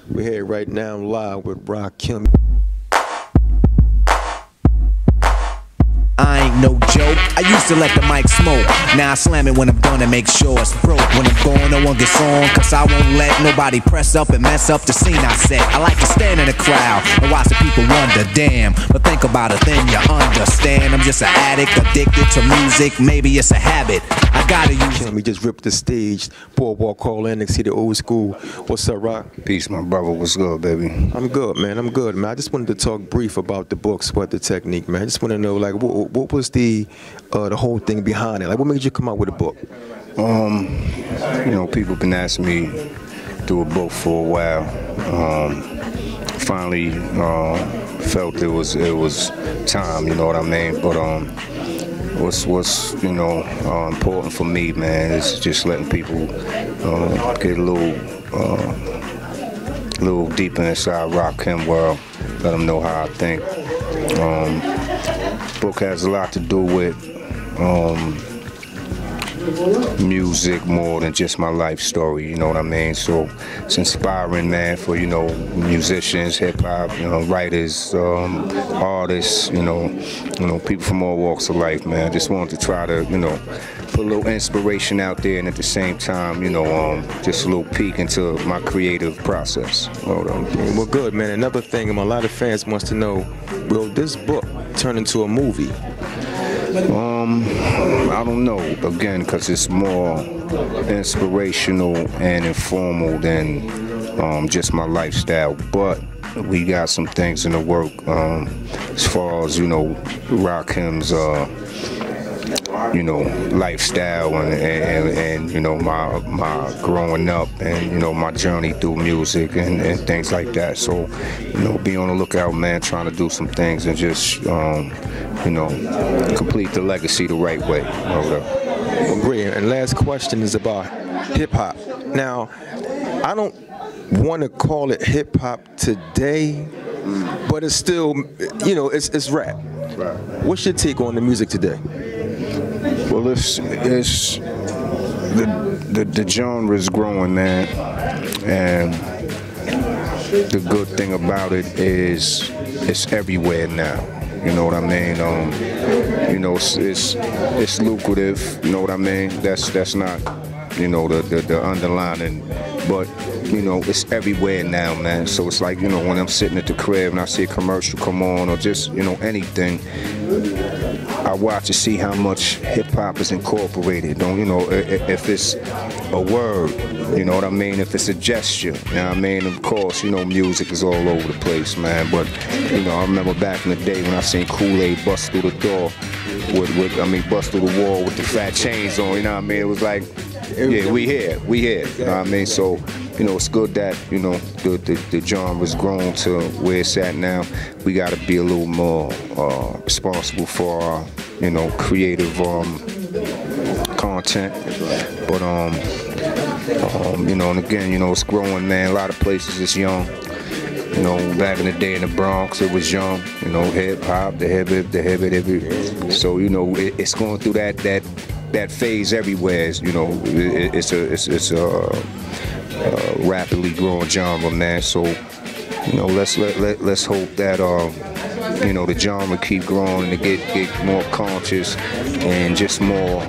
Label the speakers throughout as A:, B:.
A: We're here right now live with Rakim.
B: I ain't no joke. I used to let the mic smoke. Now I slam it when I'm done and make sure it's broke. When I'm gone, no one gets on, cause I won't let nobody press up and mess up the scene I set. I like to stand in the crowd and watch the people wonder, damn. But think about it, then you understand. I'm just an addict, addicted to music. Maybe it's a habit. I gotta use it.
A: We just ripped the stage. Boardwalk Hall Annex, see the old school. What's up, Rock?
C: Peace, my brother. What's good, baby?
A: I'm good, man. I'm good, man. I just wanted to talk brief about the book, Sweat the Technique, man. I just want to know, like, what was the whole thing behind it? Like, what made you come out with a book?
C: You know, people been asking me to do a book for a while. Finally, felt it was time. You know what I mean? But what's you know important for me, man, is just letting people get a little deeper inside Rakim world. Let them know how I think. Book has a lot to do with music more than just my life story, you know what I mean? So it's inspiring, man, for, you know, musicians, hip hop, you know, writers, artists, you know, people from all walks of life, man. I just wanted to try to, you know, put a little inspiration out there, and at the same time, you know, just a little peek into my creative process.
A: Well, good, man. Another thing, a lot of fans wants to know, will this book turn into a movie?
C: I don't know, again, because it's more inspirational and informal than just my lifestyle, but we got some things in the work as far as, you know, Rakim's you know, lifestyle and you know, my growing up and, you know, my journey through music and things like that. So, you know, be on the lookout, man, trying to do some things and just you know, complete the legacy the right way.
A: Well, great. And last question is about hip hop. Now, I don't want to call it hip hop today, but it's still, you know, it's rap.
C: Right.
A: What's your take on the music today?
C: Well, it's the genre is growing, man, and the good thing about it is it's everywhere now. You know what I mean? You know, it's lucrative. You know what I mean? That's not, you know, the underlining, but you know, it's everywhere now, man. So it's like, you know, when I'm sitting at the crib and I see a commercial come on, or just, you know, anything, I watch to see how much hip hop is incorporated. Don't, you know, if it's a word, you know what I mean? If it's a gesture, you know what I mean? Of course, you know, music is all over the place, man. But, you know, I remember back in the day when I seen Kool-Aid bust through the door bust through the wall with the fat chains on, you know what I mean? It was like, yeah, we here, you know what I mean? So, you know, it's good that, you know, the genre's grown to where it's at now. We got to be a little more responsible for our, you know, creative content. But, you know, and again, you know, it's growing, man. A lot of places it's young. You know, back in the day in the Bronx, it was young. You know, hip hop, the hip hip. So, you know, it's going through that phase everywhere. You know, it's a rapidly growing genre, man. So, you know, let's hope that you know, the genre keep growing and get more conscious and just more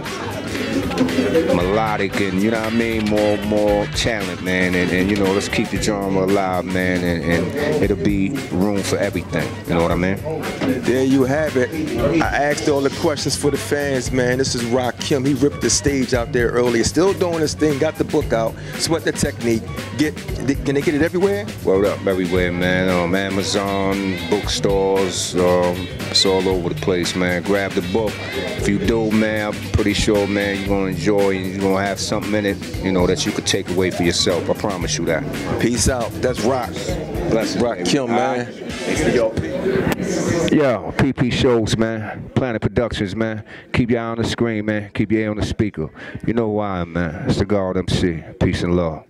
C: melodic, and you know what I mean, more talent, man, and you know, let's keep the genre alive, man, and it'll be room for everything, you know what I mean?
A: There you have it. I asked all the questions for the fans, man. This is Rakim. He ripped the stage out there earlier, still doing his thing, got the book out, Sweat the Technique. Can they get it everywhere?
C: Word up, everywhere, man. Amazon, bookstores, it's all over the place, man. Grab the book. If you do, man, I'm pretty sure, man, you're gonna enjoy and you're gonna have something in it, you know, that you could take away for yourself. I promise you that.
A: Peace out. That's Rock.
C: Bless
A: Rakim, man.
C: Yo, PP shows, man. Planet Productions, man. Keep your eye on the screen, man. Keep your ear on the speaker. You know who I am, man. It's the God MC. Peace and love.